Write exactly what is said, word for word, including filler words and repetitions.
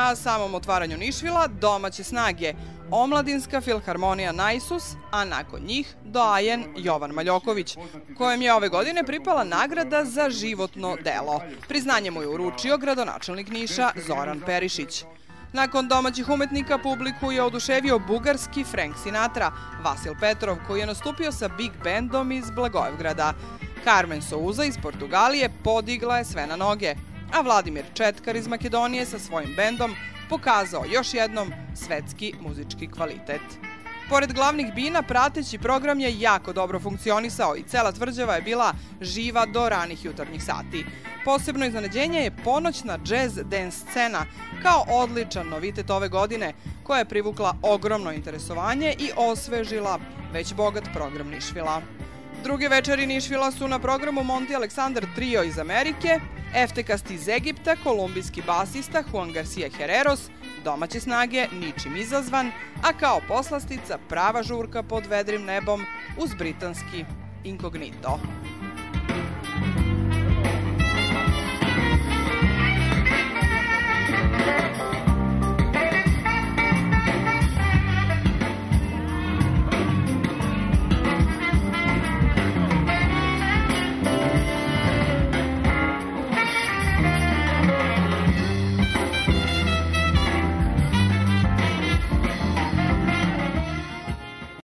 na samom otvaranju Nišvila domaće snage, Omladinska filharmonija Naisus, a nakon njih doajen Jovan Maljoković, kojem je ove godine pripala nagrada za životno delo. Priznanje mu je uručio gradonačelnik Niša Zoran Perišić. Nakon domaćih umetnika publiku je oduševio bugarski Frank Sinatra, Vasil Petrov, koji je nastupio sa big bandom iz Blagoevgrada. Carmen Souza iz Portugalije podigla je sve na noge, a Vladimir Četkar iz Makedonije sa svojim bendom pokazao još jednom svetski muzički kvalitet. Pored glavnih bina, prateći program je jako dobro funkcionisao i cela tvrđava je bila živa do ranih jutarnjih sati. Posebno iznenađenje je ponoćna jazz dance scena, kao odličan novitet ove godine, koja je privukla ogromno interesovanje i osvežila već bogat program Nišvila. Druge večeri Nišvila su na programu Monty Alexander Trio iz Amerike, Eftekast iz Egipta, kolumbijski basista Juan Garcia Hereros, domaće snage Ničim izazvan, a kao poslastica prava žurka pod vedrim nebom uz britanski Incognito.